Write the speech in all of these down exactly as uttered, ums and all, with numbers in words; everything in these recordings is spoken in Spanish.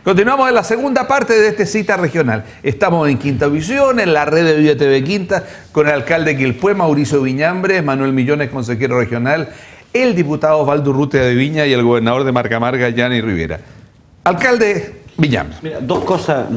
Continuamos en la segunda parte de este Cita Regional. Estamos en Quinta Visión, en la red de Viva T V Quinta, con el alcalde de Quilpué, Mauricio Viñambre, Manuel Millones, consejero regional, el diputado Osvaldo Urrutia de Viña y el gobernador de Marca Marga, Yanni Rivera. Alcalde Viñambre. Mira, dos cosas,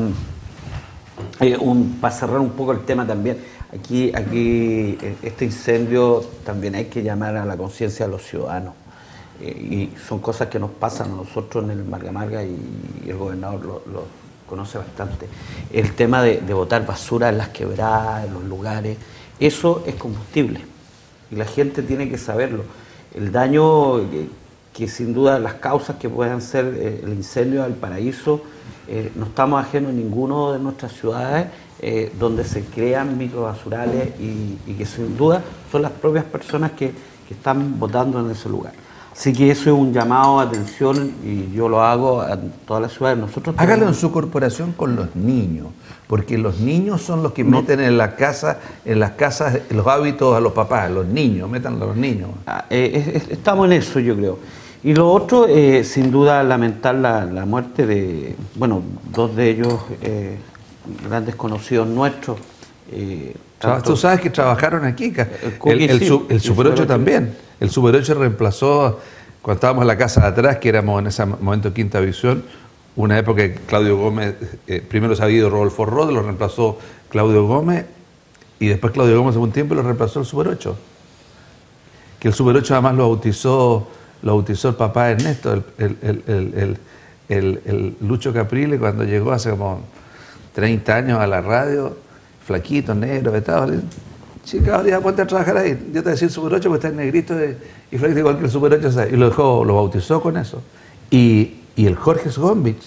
eh, un, para cerrar un poco el tema también. Aquí, aquí este incendio también hay que llamar a la conciencia de los ciudadanos. Eh, y son cosas que nos pasan a nosotros en el Marga Marga y, y el gobernador lo, lo conoce bastante. El tema de, de botar basura en las quebradas, en los lugares, eso es combustible y la gente tiene que saberlo. El daño que, que sin duda las causas que puedan ser eh, el incendio del Paraíso, eh, no estamos ajenos en ninguno de nuestras ciudades eh, donde se crean microbasurales y, y que sin duda son las propias personas que, que están botando en ese lugar. Así que eso es un llamado a atención y yo lo hago a todas las ciudades. Nosotros Hágalo tenemos... en su corporación con los niños, porque los niños son los que no. meten en la casa, en las casas los hábitos a los papás, los niños, metan a los niños. Ah, eh, es, estamos en eso, yo creo. Y lo otro, eh, sin duda, lamentar la, la muerte de, bueno, dos de ellos, eh, grandes conocidos nuestros. Eh, tanto, Tú sabes que trabajaron aquí, el, el, el, sí, el Super ocho también. El Super ocho reemplazó, cuando estábamos en la casa de atrás, que éramos en ese momento Quinta Visión, una época que Claudio Gómez, eh, primero se había ido Rodolfo Rod, lo reemplazó Claudio Gómez, y después Claudio Gómez en un tiempo lo reemplazó el Super ocho. Que el Super ocho además lo bautizó, lo bautizó el papá Ernesto, el, el, el, el, el, el, el Lucho Caprile, cuando llegó hace como treinta años a la radio, flaquito, negro, vetado. Chica, ya ponte a trabajar ahí. Yo te voy a decir Super ocho porque está en negrito y flaquito igual que el Super ocho. Y lo dejó, lo bautizó con eso. Y, y el Jorge Sgombich,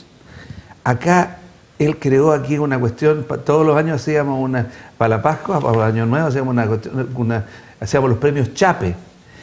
acá él creó aquí una cuestión, todos los años hacíamos una, para la Pascua, para el Año Nuevo, hacíamos, una, una, hacíamos los premios Chape.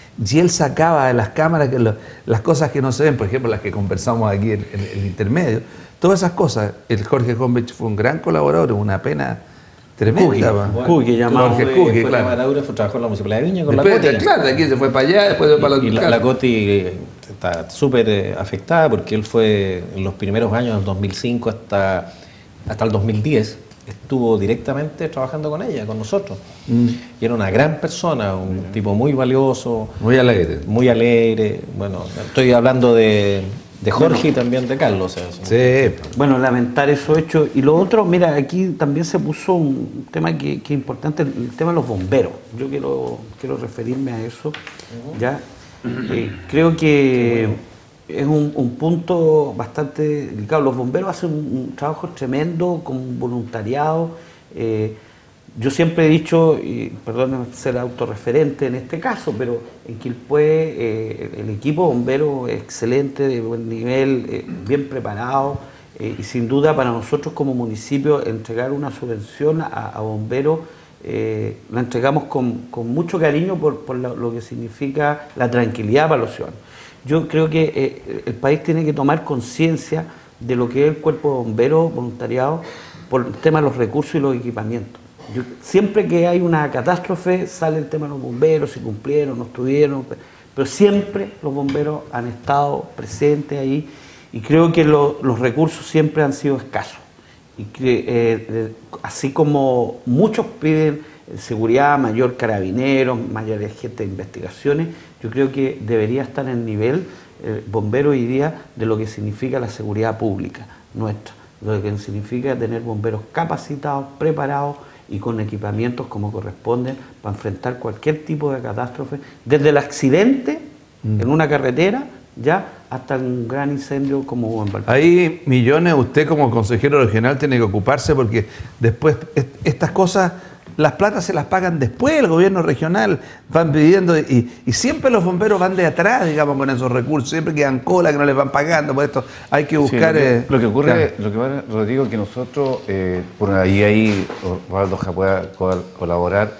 Y él sacaba de las cámaras que lo, las cosas que no se ven, por ejemplo, las que conversamos aquí en, en el intermedio, todas esas cosas. El Jorge Sgombich fue un gran colaborador, una pena tremenda. Bueno, Cookie, llamado. Jorge Cookie, fue claro. Fue trabajó en la Municipalidad de Viña con después, la Coti. Claro, de aquí se fue para allá, después fue para la Y la, la Coti está súper eh, afectada porque él fue en los primeros años, del dos mil cinco hasta, hasta el dos mil diez, estuvo directamente trabajando con ella, con nosotros. Mm. Y era una gran persona, un Mira. tipo muy valioso. Muy alegre. Muy alegre. Bueno, estoy hablando de... De Jorge bueno, y también de Carlos. O sea, sí, bueno, lamentar eso hecho. Y lo otro, mira, aquí también se puso un tema que, que es importante, el tema de los bomberos. Yo quiero, quiero referirme a eso. Uh-huh. ¿Ya? Eh, creo que bueno. es un, un punto bastante delicado. Los bomberos hacen un, un trabajo tremendo con voluntariado. Eh, Yo siempre he dicho, y perdónenme ser autorreferente en este caso, pero en Quilpué eh, el equipo bombero es excelente, de buen nivel, eh, bien preparado, eh, y sin duda para nosotros como municipio entregar una subvención a, a bomberos, eh, la entregamos con, con mucho cariño por, por lo, lo que significa la tranquilidad para los ciudadanos. Yo creo que eh, el país tiene que tomar conciencia de lo que es el cuerpo de bomberos voluntariado por el tema de los recursos y los equipamientos. Yo, siempre que hay una catástrofe sale el tema de los bomberos, si cumplieron, no estuvieron, pero siempre los bomberos han estado presentes ahí y creo que lo, los recursos siempre han sido escasos. Y que, eh, así como muchos piden seguridad, mayor carabineros, mayor gente de investigaciones, yo creo que debería estar en el nivel eh, bombero hoy día de lo que significa la seguridad pública nuestra, lo que significa tener bomberos capacitados, preparados, y con equipamientos como corresponden para enfrentar cualquier tipo de catástrofe, desde el accidente mm. en una carretera ya hasta un gran incendio como hubo en Valparaíso. Ahí, Millones, usted como consejero regional tiene que ocuparse porque después estas cosas, las platas se las pagan después el gobierno regional, van pidiendo y, y siempre los bomberos van de atrás, digamos, con esos recursos, siempre quedan cola que no les van pagando, por esto hay que buscar... Sí, lo, que, eh, lo que ocurre, claro. lo que va, Rodrigo, que nosotros, eh, por ahí, ahí Osvaldo pueda colaborar,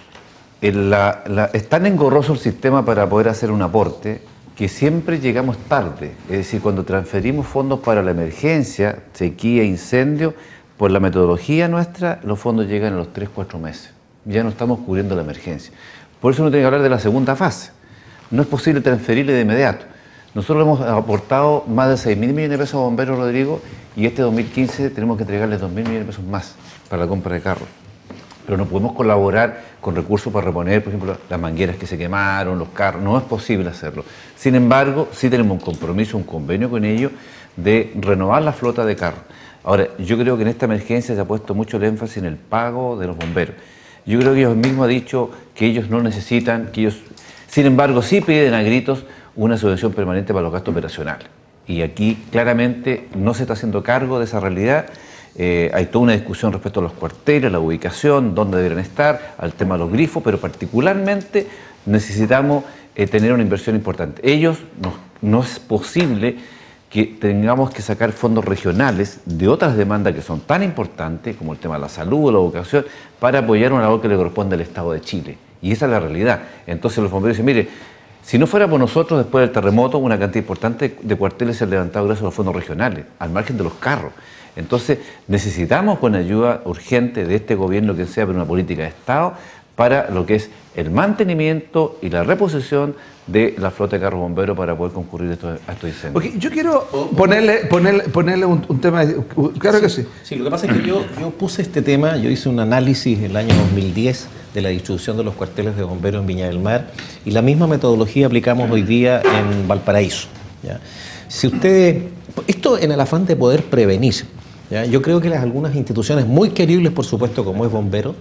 en la, la, es tan engorroso el sistema para poder hacer un aporte que siempre llegamos tarde, es decir, cuando transferimos fondos para la emergencia, sequía, incendio, por la metodología nuestra, los fondos llegan a los tres, cuatro meses. Ya no estamos cubriendo la emergencia. Por eso uno tiene que hablar de la segunda fase. No es posible transferirle de inmediato. Nosotros hemos aportado más de seis mil millones de pesos a bomberos, Rodrigo, y este dos mil quince tenemos que entregarles dos mil millones de pesos más para la compra de carros. Pero no podemos colaborar con recursos para reponer, por ejemplo, las mangueras que se quemaron, los carros, no es posible hacerlo. Sin embargo, sí tenemos un compromiso, un convenio con ellos de renovar la flota de carros. Ahora, yo creo que en esta emergencia se ha puesto mucho el énfasis en el pago de los bomberos. Yo creo que ellos mismos han dicho que ellos no necesitan, que ellos, sin embargo, sí piden a gritos una subvención permanente para los gastos operacionales. Y aquí claramente no se está haciendo cargo de esa realidad. Eh, hay toda una discusión respecto a los cuarteles, la ubicación, dónde deberían estar, al tema de los grifos, pero particularmente necesitamos eh, tener una inversión importante. Ellos, no, no es posible que tengamos que sacar fondos regionales de otras demandas que son tan importantes, como el tema de la salud o la educación, para apoyar una labor que le corresponde al Estado de Chile. Y esa es la realidad. Entonces los bomberos dicen, mire, si no fuera por nosotros, después del terremoto, una cantidad importante de cuarteles se han levantado gracias a los fondos regionales, al margen de los carros. Entonces, necesitamos con ayuda urgente de este gobierno que sea, pero una política de Estado, para lo que es el mantenimiento y la reposición de la flota de carros bomberos para poder concurrir a estos, a estos incendios. Okay, yo quiero ponerle, ponerle, ponerle un, un tema, claro que sí. Sí, sí, lo que pasa es que yo, yo puse este tema, yo hice un análisis en el año dos mil diez de la distribución de los cuarteles de bomberos en Viña del Mar, y la misma metodología aplicamos hoy día en Valparaíso, ¿ya? Si ustedes, esto en el afán de poder prevenir, ¿ya? Yo creo que las, algunas instituciones muy queribles, por supuesto, como es Bomberos,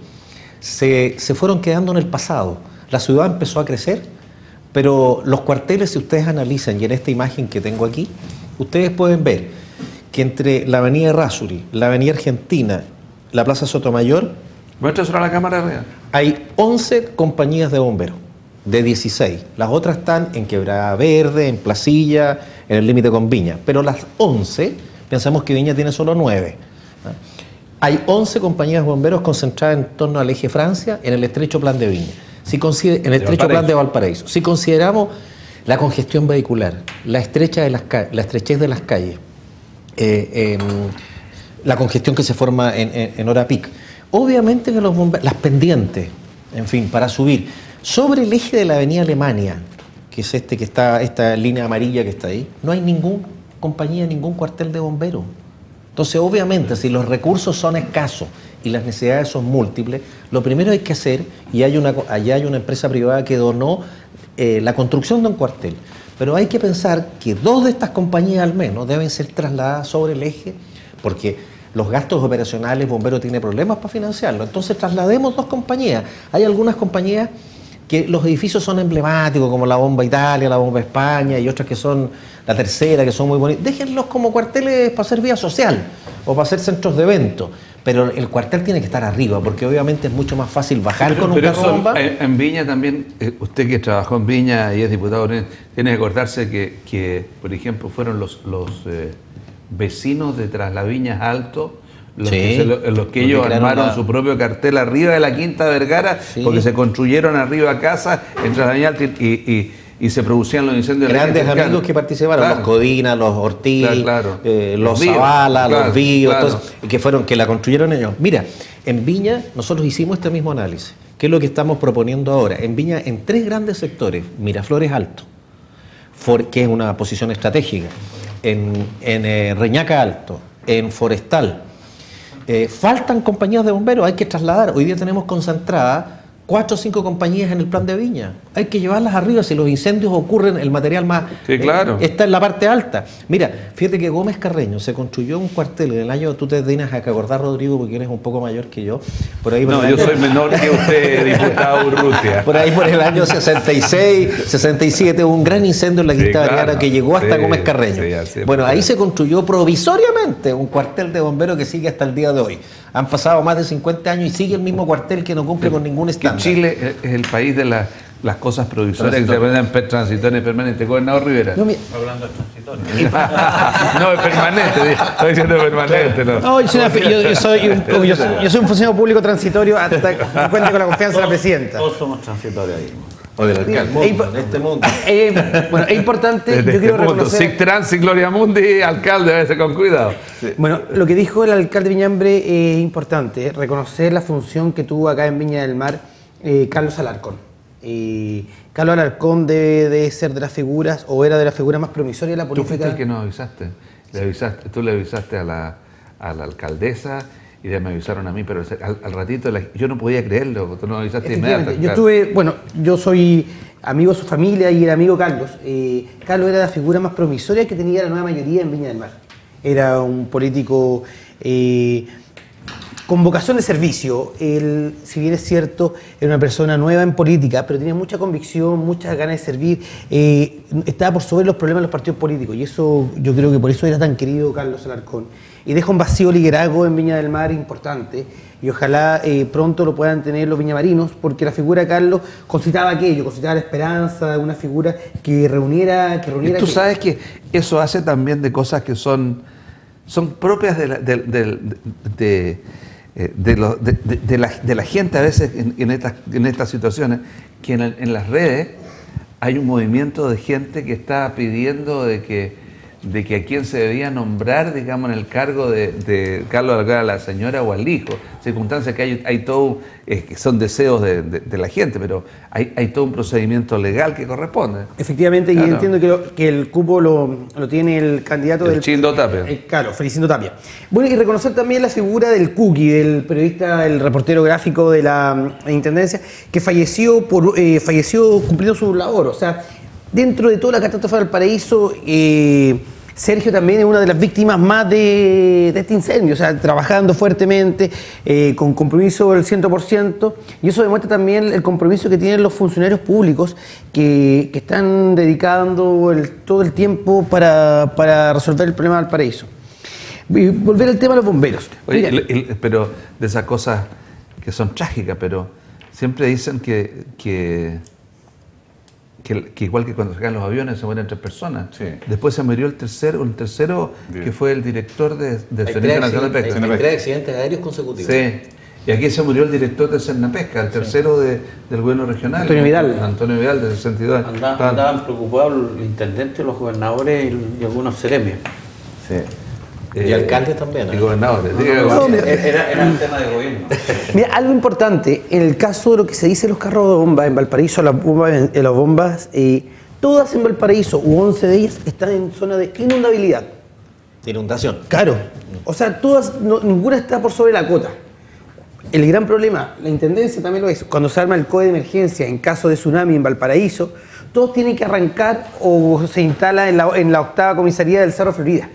se, se fueron quedando en el pasado. La ciudad empezó a crecer, pero los cuarteles, si ustedes analizan, y en esta imagen que tengo aquí, ustedes pueden ver que entre la avenida Errázuriz, la avenida Argentina, la plaza Sotomayor, muestra a la cámara real. Hay once compañías de bomberos, de dieciséis. Las otras están en Quebrada Verde, en Placilla, en el límite con Viña. Pero las once, pensamos que Viña tiene solo nueve. Hay once compañías de bomberos concentradas en torno al eje Francia, en el estrecho plan de Viña. Si consider, en el estrecho plan de Valparaíso. Si consideramos la congestión vehicular, la, estrecha de las, la estrechez de las calles, eh, eh, la congestión que se forma en, en, en hora pic, obviamente que los bomberos, las pendientes, en fin, para subir sobre el eje de la avenida Alemania, que es este que está, esta línea amarilla que está ahí, no hay ninguna compañía, ningún cuartel de bomberos. Entonces, obviamente, si los recursos son escasos y las necesidades son múltiples, lo primero que hay que hacer, y hay una, allá hay una empresa privada que donó eh, la construcción de un cuartel, pero hay que pensar que dos de estas compañías al menos deben ser trasladadas sobre el eje, porque los gastos operacionales, Bombero tiene problemas para financiarlo. Entonces traslademos dos compañías. Hay algunas compañías que los edificios son emblemáticos, como la Bomba Italia, la Bomba España, y otras que son la Tercera, que son muy bonitos. Déjenlos como cuarteles para hacer vía social o para hacer centros de eventos. Pero el cuartel tiene que estar arriba, porque obviamente es mucho más fácil bajar pero, con un carro bomba. En, en Viña también, eh, usted que trabajó en Viña y es diputado, tiene que acordarse que, que por ejemplo, fueron los, los eh, vecinos de Traslaviñas Alto los, sí, que, se, los, los que ellos armaron una... su propio cartel arriba de la Quinta Vergara, sí, porque se construyeron arriba casas en Traslaviñas Alto y, y, y se producían los incendios. Grandes amigos claro. que participaron, claro. los Codina, los Ortiz, claro, claro. Eh, los, los Zavala, claro, los Víos, claro. todos, y que fueron, que la construyeron ellos. Mira, en Viña nosotros hicimos este mismo análisis. ¿Qué es lo que estamos proponiendo ahora? En Viña, en tres grandes sectores, Miraflores Alto, for, que es una posición estratégica, en, en eh, Reñaca Alto, en Forestal, eh, faltan compañías de bomberos, hay que trasladar. Hoy día tenemos concentradas cuatro o cinco compañías en el plan de Viña. Hay que llevarlas arriba. Si los incendios ocurren, el material más sí, claro. eh, está en la parte alta. Mira, fíjate que Gómez Carreño se construyó un cuartel en el año, tú te tienes a que acordar, Rodrigo, porque eres un poco mayor que yo. Por ahí, por no, yo año, soy menor que usted, diputado Urrutia. Por ahí por el año sesenta y seis, sesenta y siete hubo un gran incendio en la Quinta sí, Vergara claro. que llegó hasta sí, Gómez Carreño. Sí, bueno, ahí se construyó provisoriamente un cuartel de bomberos que sigue hasta el día de hoy. Han pasado más de cincuenta años y sigue el mismo cuartel que no cumple con ningún estándar. Chile es el país de la, las cosas provisorias que se aprenden transitorias y permanentes. Gobernador Rivera. No, mi... Hablando de transitorio. no, es permanente, estoy diciendo permanente. No, no yo, soy, yo, yo, soy un, yo, soy, yo soy un funcionario público transitorio hasta que cuente con la confianza todos, de la presidenta. Todos somos transitorios ahí. O del alcalde. Mundo, en este mundo. Eh, bueno, es importante. Desde yo este quiero mundo. reconocer. Sig Trans y Gloria Mundi, alcalde, a veces con cuidado. Sí. Bueno, lo que dijo el alcalde de Viñambre es importante. Eh, reconocer la función que tuvo acá en Viña del Mar eh, Carlos Alarcón. Y Carlos Alarcón debe de ser de las figuras, o era de las figuras más promisorias de la política. Tú fuiste el que nos avisaste. Le avisaste tú le avisaste a la, a la alcaldesa y ya me avisaron a mí, pero al, al ratito la, yo no podía creerlo, tú nos avisaste inmediatamente. Yo estuve, bueno, yo soy amigo de su familia y era amigo Carlos. Eh, Carlos era la figura más promisoria que tenía la nueva mayoría en Viña del Mar. Era un político eh, con vocación de servicio. Él, si bien es cierto, era una persona nueva en política, pero tenía mucha convicción, muchas ganas de servir. Eh, estaba por sobre los problemas de los partidos políticos y eso, yo creo que por eso era tan querido Carlos Alarcón. Y deja un vacío liderazgo en Viña del Mar importante y ojalá eh, pronto lo puedan tener los viñamarinos, porque la figura de Carlos concitaba aquello, concitaba la esperanza, una figura que reuniera... Que reuniera y tú que... sabes que eso hace también de cosas que son, son propias de la, de, de, de, de, de, lo, de, de, de, la, de la gente a veces en, en, estas, en estas situaciones, que en, en las redes hay un movimiento de gente que está pidiendo de que de que a quién se debía nombrar, digamos, en el cargo de, de Carlos Alarcón, a la señora o al hijo. Circunstancias que hay, hay todo, eh, que son deseos de, de, de la gente, pero hay, hay todo un procedimiento legal que corresponde. Efectivamente, claro. Y entiendo que, lo, que el cupo lo, lo tiene el candidato el del... Chindo Tapia. Eh, claro, Felicindo Tapia. Bueno, y reconocer también la figura del Cookie, del periodista, el reportero gráfico de la, la Intendencia, que falleció, por, eh, falleció cumpliendo su labor. O sea, dentro de toda la catástrofe del Valparaíso, eh, Sergio también es una de las víctimas más de, de este incendio, o sea, trabajando fuertemente, eh, con compromiso del cien por ciento, y eso demuestra también el compromiso que tienen los funcionarios públicos que, que están dedicando el, todo el tiempo para, para resolver el problema del Valparaíso. Y volver al tema de los bomberos. Oye, el, el, pero de esas cosas que son trágicas, pero siempre dicen que... que Que, que igual que cuando se caen los aviones se mueren tres personas. Sí. Después se murió el tercero, el tercero que fue el director de, del Servicio Nacional de Pesca. Hay tres accidentes aéreos consecutivos. Sí. Y aquí se murió el director de Cernapesca, el tercero sí. de, del gobierno regional. Antonio Vidal. Antonio Vidal, del sesenta y dos. Andaban, andaban preocupados los intendentes, los gobernadores y, y algunos seremios. Sí. Y eh, alcaldes también. Y gobernadores. No, no, no, mira, era, era un tema de gobierno. Mira, algo importante, en el caso de lo que se dice en los carros de bomba en Valparaíso, las bombas, en las bombas eh, todas en Valparaíso, u once de ellas, están en zona de inundabilidad. De inundación. Claro. O sea, todas, no, ninguna está por sobre la cota. El gran problema, la Intendencia también lo es, cuando se arma el C O E de emergencia en caso de tsunami en Valparaíso, todos tienen que arrancar o se instala en la, en la octava comisaría del Cerro Florida.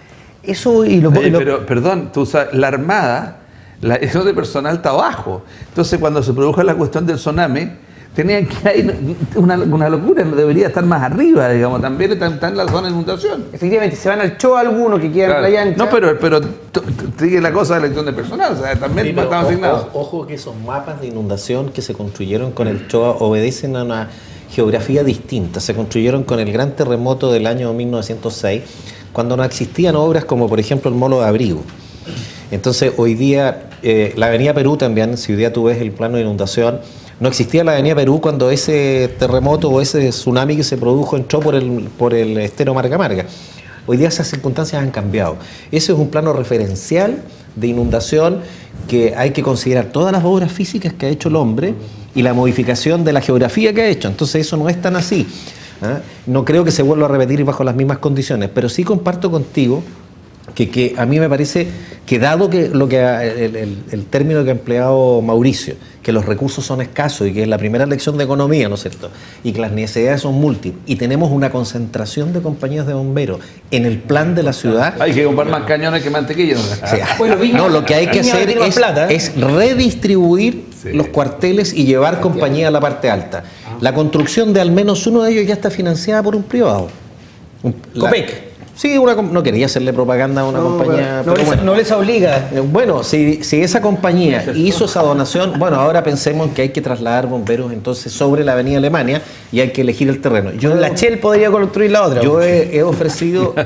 Eso y lo, Oye, lo... Pero, perdón, tú sabes, la Armada, la, eso de personal está abajo. Entonces, cuando se produjo la cuestión del tsunami, tenían que ir una, una locura, debería estar más arriba, digamos, también está, está en la zona de inundación. Efectivamente, se van al Choa algunos que quedan claro. en Playa Ancha. No, pero, pero sigue la cosa de la elección de personal, o sea, también sí, están asignados. Ojo, ojo que esos mapas de inundación que se construyeron con el Choa obedecen a una geografía distinta. Se construyeron con el gran terremoto del año mil novecientos seis, cuando no existían obras como por ejemplo el Molo de Abrigo. Entonces hoy día eh, la Avenida Perú también, si hoy día tú ves el plano de inundación, no existía la Avenida Perú cuando ese terremoto o ese tsunami que se produjo entró por el, por el estero Marga Marga. Hoy día esas circunstancias han cambiado. Ese es un plano referencial de inundación que hay que considerar todas las obras físicas que ha hecho el hombre y la modificación de la geografía que ha hecho. Entonces eso no es tan así. ¿Ah? No creo que se vuelva a repetir bajo las mismas condiciones, pero sí comparto contigo que, que a mí me parece que dado que lo que el, el, el término que ha empleado Mauricio, que los recursos son escasos y que es la primera lección de economía, ¿no es cierto? Y que las necesidades son múltiples y tenemos una concentración de compañías de bomberos en el plan de la ciudad. Hay que comprar más cañones que mantequilla. O sea, bueno, Viña, no, lo que hay que Viña hacer es, plata, ¿eh? es redistribuir sí. los cuarteles y llevar compañía a la parte alta. La construcción de al menos uno de ellos ya está financiada por un privado. Un, Copec. Sí, una, no quería hacerle propaganda a una no, compañía. No, pero bueno, no les obliga. Bueno, si, si esa compañía hizo esa donación, bueno, ahora pensemos que hay que trasladar bomberos entonces sobre la avenida Alemania y hay que elegir el terreno. Yo, la Shell podría construir la otra. Yo he, he ofrecido,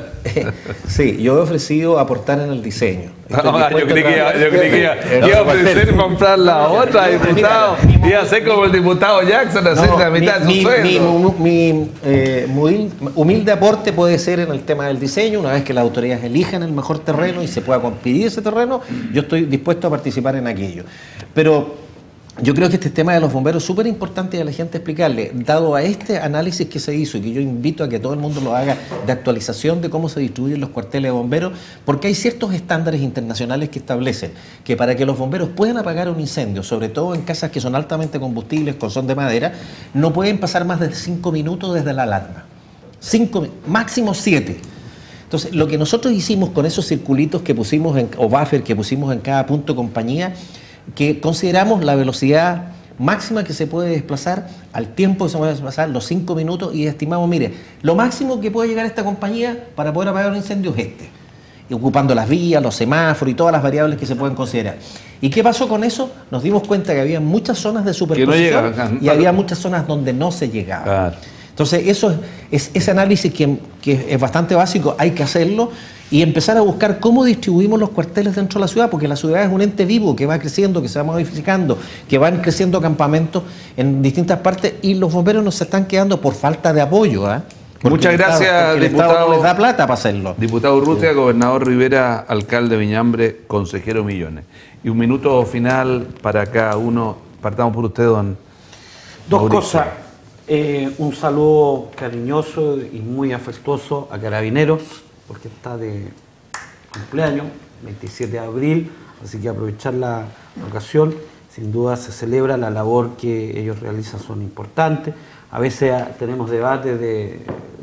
sí, yo he ofrecido aportar en el diseño. No, yo creí que iba, yo creí que iba, iba a ofrecer comprar la otra, diputado. Iba a ser como el diputado Jackson, hacer la mitad de su sueldo. Mi, mi eh, humilde, humilde aporte puede ser en el tema del diseño, una vez que las autoridades elijan el mejor terreno y se pueda competir ese terreno, yo estoy dispuesto a participar en aquello. Pero yo creo que este tema de los bomberos es súper importante a la gente explicarle, dado a este análisis que se hizo y que yo invito a que todo el mundo lo haga de actualización de cómo se distribuyen los cuarteles de bomberos, porque hay ciertos estándares internacionales que establecen que para que los bomberos puedan apagar un incendio, sobre todo en casas que son altamente combustibles, con son de madera, no pueden pasar más de cinco minutos desde la alarma. Cinco, máximo siete. Entonces, lo que nosotros hicimos con esos circulitos que pusimos, en, o buffer que pusimos en cada punto de compañía, que consideramos la velocidad máxima que se puede desplazar, al tiempo que se puede desplazar, los cinco minutos, y estimamos, mire, lo máximo que puede llegar esta compañía para poder apagar un incendio es este, y ocupando las vías, los semáforos y todas las variables que se pueden considerar. ¿Y qué pasó con eso? Nos dimos cuenta que había muchas zonas de superposición no llegaba, y había muchas zonas donde no se llegaba. Claro. Entonces, eso es, ese análisis que, que es bastante básico, hay que hacerlo y empezar a buscar cómo distribuimos los cuarteles dentro de la ciudad, porque la ciudad es un ente vivo que va creciendo, que se va modificando, que van creciendo campamentos en distintas partes y los bomberos nos están quedando por falta de apoyo. ¿eh? Muchas gracias, el diputado. Estado no les da plata para hacerlo. Diputado Urrutia, sí. Gobernador Rivera, alcalde Viñambre, consejero Millones. Y un minuto final para cada uno. Partamos por usted, don Dos Mauricio. cosas. Eh, un saludo cariñoso y muy afectuoso a Carabineros, porque está de cumpleaños, veintisiete de abril, así que aprovechar la ocasión. Sin duda se celebra la labor que ellos realizan, son importantes. A veces tenemos debates de,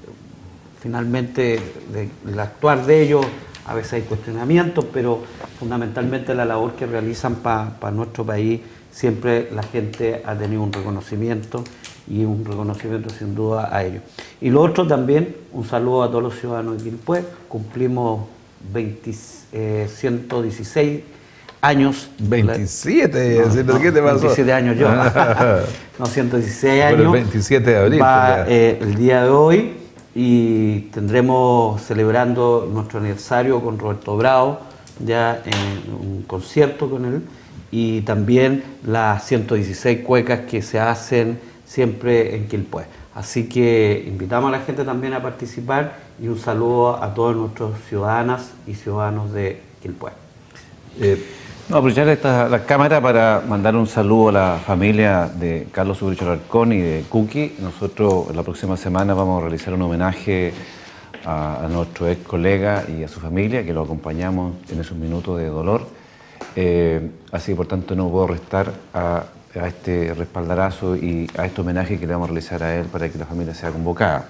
finalmente, del actuar de ellos, a veces hay cuestionamientos, pero fundamentalmente la labor que realizan para pa nuestro país, siempre la gente ha tenido un reconocimiento y un reconocimiento sin duda a ellos. Y lo otro también, un saludo a todos los ciudadanos de Quilpué. Cumplimos veinte, eh, ciento dieciséis años. veintisiete, no, ¿qué te pasó? veintisiete años yo. No, ciento dieciséis años. Pero el veintisiete de abril. Va, eh, el día de hoy, y tendremos celebrando nuestro aniversario con Roberto Bravo, ya en un concierto con él, y también las ciento dieciséis cuecas que se hacen siempre en Quilpué. Así que invitamos a la gente también a participar y un saludo a todos nuestros ciudadanas y ciudadanos de Quilpué. Eh, no, aprovechar esta, la cámara para mandar un saludo a la familia de Carlos Subricho Alarcón y de Cookie. Nosotros la próxima semana vamos a realizar un homenaje a, a nuestro ex colega y a su familia, que lo acompañamos en esos minutos de dolor. Eh, así que por tanto no puedo restar a a este respaldarazo y a este homenaje que le vamos a realizar a él para que la familia sea convocada.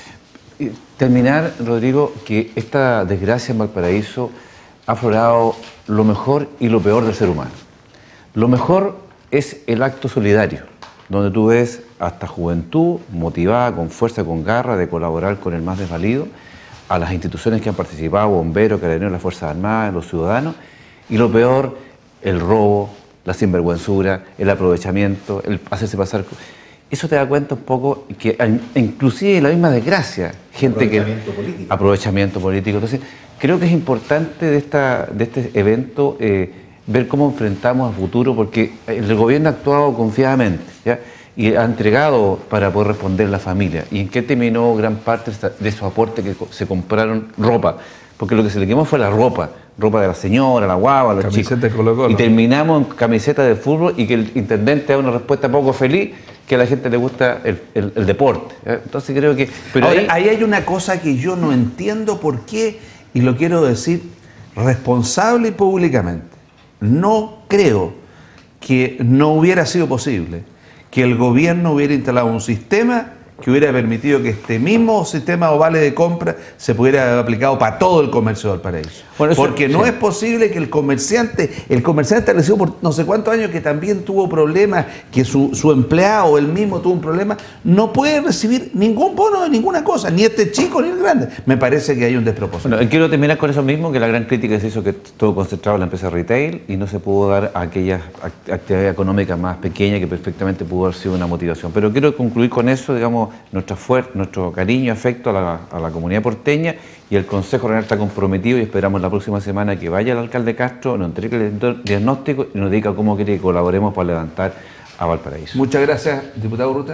Y terminar, Rodrigo, que esta desgracia en Valparaíso ha aflorado lo mejor y lo peor del ser humano. Lo mejor es el acto solidario, donde tú ves hasta juventud motivada, con fuerza, con garra, de colaborar con el más desvalido, a las instituciones que han participado, bomberos, carabineros, las Fuerzas Armadas, los ciudadanos, y lo peor, el robo, la sinvergüenzura, el aprovechamiento, el hacerse pasar. Eso te da cuenta un poco que inclusive la misma desgracia, gente aprovechamiento que... político. Aprovechamiento político. Entonces, creo que es importante de, esta, de este evento eh, ver cómo enfrentamos al futuro, porque el gobierno ha actuado confiadamente, ¿ya? Y ha entregado para poder responder la familia. ¿Y en qué terminó gran parte de su aporte? Que se compraron ropa, porque lo que se le quemó fue la ropa, ropa de la señora, la guagua, los camiseta chicos. Colo Colo. Y terminamos en camiseta de fútbol y que el intendente da una respuesta poco feliz, que a la gente le gusta el, el, el deporte. ¿eh? Entonces creo que... Pero ahora, ahí, ahí hay una cosa que yo no entiendo por qué, y lo quiero decir responsable y públicamente. No creo que no hubiera sido posible que el gobierno hubiera instalado un sistema que hubiera permitido que este mismo sistema o vale de compra se pudiera haber aplicado para todo el comercio de Valparaíso. Bueno, eso, porque no sí. es posible que el comerciante, el comerciante establecido por no sé cuántos años, que también tuvo problemas, que su, su empleado, él mismo tuvo un problema, no puede recibir ningún bono de ninguna cosa, ni este chico ni el grande. Me parece que hay un despropósito. Bueno, quiero terminar con eso mismo, que la gran crítica se hizo que todo concentrado en la empresa retail y no se pudo dar a aquellas actividades económicas más pequeñas que perfectamente pudo haber sido una motivación. Pero quiero concluir con eso, digamos, nuestra fuerza, nuestro cariño, afecto a la, a la comunidad porteña, y el Consejo Regional está comprometido y esperamos la próxima semana que vaya el alcalde Castro, nos entregue el diagnóstico y nos diga cómo quiere que colaboremos para levantar a Valparaíso. Muchas gracias, diputado Urrutia.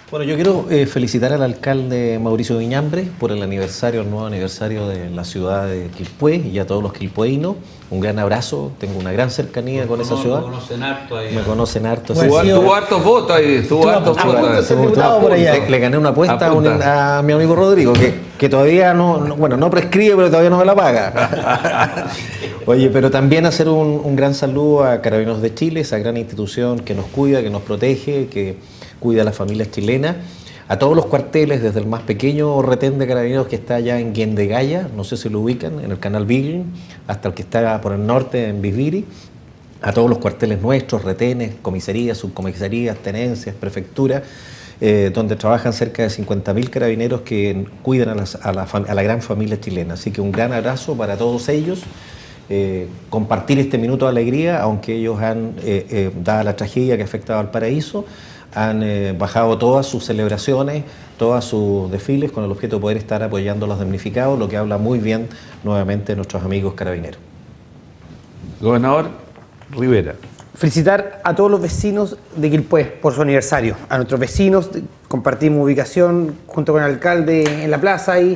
Bueno, yo quiero eh, felicitar al alcalde Mauricio Viñambre por el aniversario, el nuevo aniversario de la ciudad de Quilpué y a todos los quilpueínos. Un gran abrazo, tengo una gran cercanía con esa ciudad. Me conocen harto ahí. Me conocen harto. Tuvo, tuvo hartos votos ahí, tuvo hartos votos. Le, le gané una apuesta a, un, a mi amigo Rodrigo, que, que todavía no, no, bueno, no prescribe, pero todavía no me la paga. Oye, pero también hacer un, un gran saludo a Carabineros de Chile, esa gran institución que nos cuida, que nos protege, que cuida a las familias chilenas, a todos los cuarteles, desde el más pequeño retén de Carabineros que está allá en Guendegaya, no sé si lo ubican, en el canal Beagle, hasta el que está por el norte en Bisbiri, a todos los cuarteles nuestros, retenes, comisarías, subcomisarías, tenencias, prefecturas, eh, donde trabajan cerca de cincuenta mil carabineros que cuidan a, las, a, la, a la gran familia chilena. Así que un gran abrazo para todos ellos. Eh, compartir este minuto de alegría, aunque ellos han, eh, eh, dada la tragedia que ha afectado al paraíso, han eh, bajado todas sus celebraciones, todos sus desfiles con el objeto de poder estar apoyando a los damnificados, lo que habla muy bien nuevamente de nuestros amigos carabineros. Gobernador Rivera. Felicitar a todos los vecinos de Quilpué por su aniversario. A nuestros vecinos, compartimos ubicación junto con el alcalde en la plaza y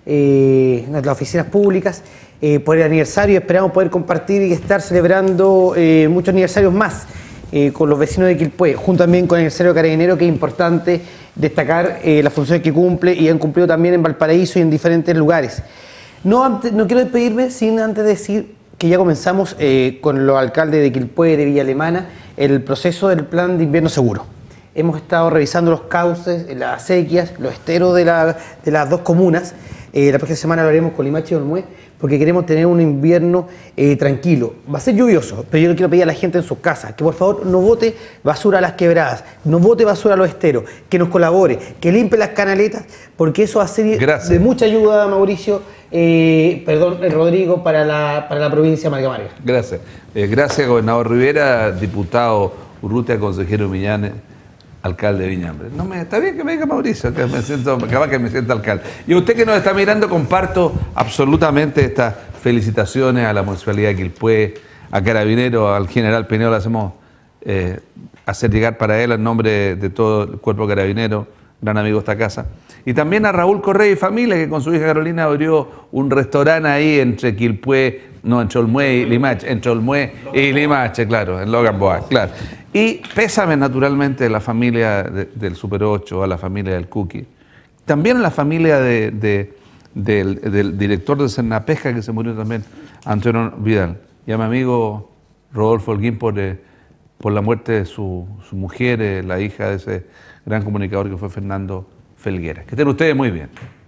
eh, en las oficinas públicas eh, por el aniversario. Esperamos poder compartir y estar celebrando eh, muchos aniversarios más. Eh, con los vecinos de Quilpué, junto también con el aniversario Carabinero, que es importante destacar eh, las funciones que cumple y han cumplido también en Valparaíso y en diferentes lugares. No, antes, no quiero despedirme sin antes decir que ya comenzamos eh, con los alcaldes de Quilpué, de Villa Alemana, el proceso del plan de invierno seguro. Hemos estado revisando los cauces, las sequías, los esteros de, la, de las dos comunas. Eh, la próxima semana lo haremos con Limache y Olmué, porque queremos tener un invierno eh, tranquilo. Va a ser lluvioso, pero yo le quiero pedir a la gente en sus casas que por favor no bote basura a las quebradas, no bote basura a los esteros, que nos colabore, que limpie las canaletas, porque eso va a ser Gracias. de mucha ayuda, Mauricio, eh, perdón, Rodrigo, para la, para la provincia de Marga Marga. Gracias. Eh, gracias, gobernador Rivera, diputado Urrutia, consejero Millanes, alcalde de Viñambre. No me, está bien que me diga Mauricio, que me siento, capaz que me sienta alcalde. Y usted que nos está mirando, comparto absolutamente estas felicitaciones a la Municipalidad de Quilpué, a Carabineros, al general Pineo, le hacemos eh, hacer llegar para él en nombre de todo el cuerpo carabinero, gran amigo de esta casa. Y también a Raúl Correa y familia, que con su hija Carolina abrió un restaurante ahí entre Quilpué, no, entre Olmué y Limache, entre Olmué y Limache, claro, en Logan Boas, claro. Y pésame naturalmente a la familia de, del Super ocho, a la familia del Cookie, también a la familia de, de, del, del director de Cernapesca que se murió también, Antonio Vidal, y a mi amigo Rodolfo Holguín por, eh, por la muerte de su, su mujer, eh, la hija de ese gran comunicador que fue Fernando Felguera. Que estén ustedes muy bien.